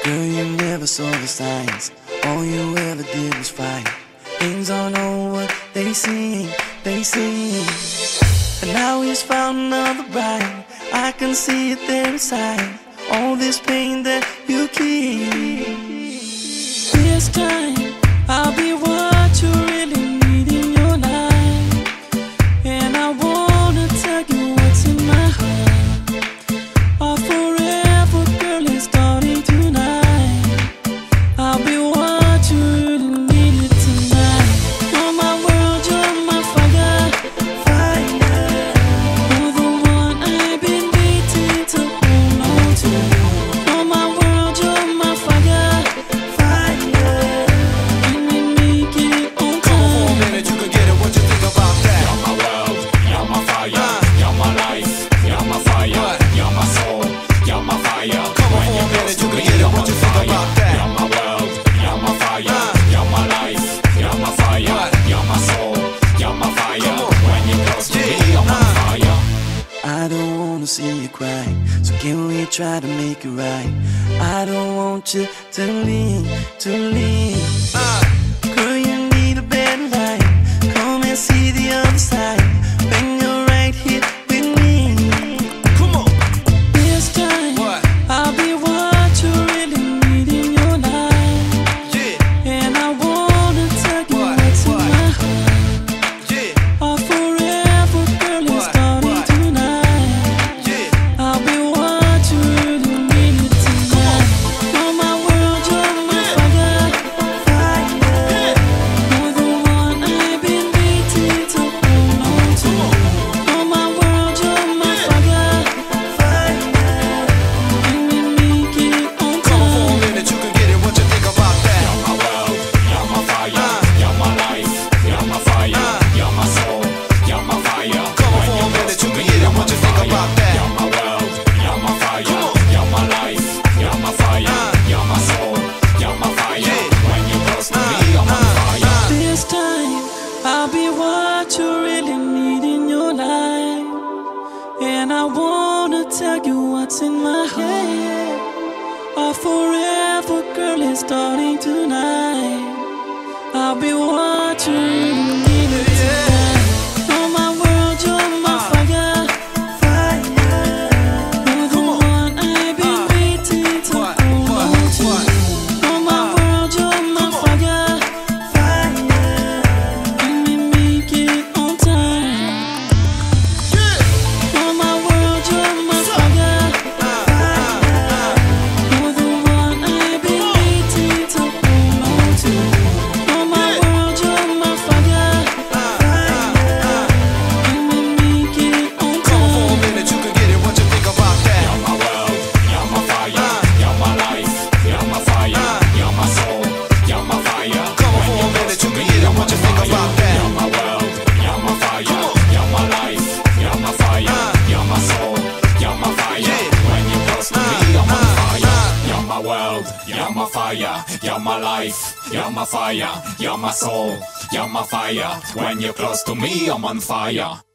Girl, you never saw the signs. All you ever did was fight. Things don't know what they see, they see. And now he's found another bride. I can see it there inside. All this pain that you keep. This time, I'll be what you really need in your life. And I wanna tell you what's in my heart. Our forever girl is starting tonight. I'll be what you really needed tonight. You're my world, you're my fire, fire. You're the one I've been waiting to hold on to. You're my world, you're my fire, fire. And we make it on time. Come on for a minute, you can get it. What you think about that? You're my world, you're my fire, you're my life, you're my fire, you're my soul, you're my fire. Come on for a minute, you can get it. What you think about that? You're my world, you're my fire, you're my life, you're my fire, you're my soul, you're my fire. When you're close to me, I'm on fire. I don't wanna see you cry, so can we try to make it right? I don't want you to leave, to leave. Girl, you need a better life. Come and see the other side. When you're right here with me. Come on. This time, What? I'll be what you really need in your life. Yeah, And I wanna tell you What? what's in What? my heart. yeah, Our forever girl is What? starting What? tonight. yeah. I'll be what you really needed tonight. You're my world, you're my fire, fire. You're the one I've been waiting to hold on to. You're my world, you're my fire, fire. And we make it on Come on for a time. minute, you can get it. What you think about that? You're my world, you're my fire, you're my life, you're my fire, you're my soul, you're my fire. Come on for a minute, you can get it. What you think about that? You're my world, you're my fire, you're my life, you're my fire, you're my soul, you're my fire. When you're close to me, I'm on fire. This time, I'll be what you really need in your life. And I wanna tell you what's in my head. Our forever girl is starting tonight. I'll be what you really needed tonight. You're my world, you're my fire, fire. You're the one I've been waiting to What? hold What? on to. What? You're my world, you're my fire, fire. And we make it on time. You're my world, you're my fire, fire. You're the one I've been waiting to hold on to. You're my world, you're my fire, fire. And we make it on Come on for a time. minute, you can get it. What you think about that? You're my world, you're my fire, you're my life, you're my fire, you're my soul, you're my fire. Come on for a minute, you can get it. What you think about that? You're my world, you're my fire, you're my life, you're my fire, you're my soul, you're my fire. When you're close to me, I'm on fire. You're my world, you're my fire, you're my life, you're my fire, you're my soul, you're my fire. When you're close to me, I'm on fire.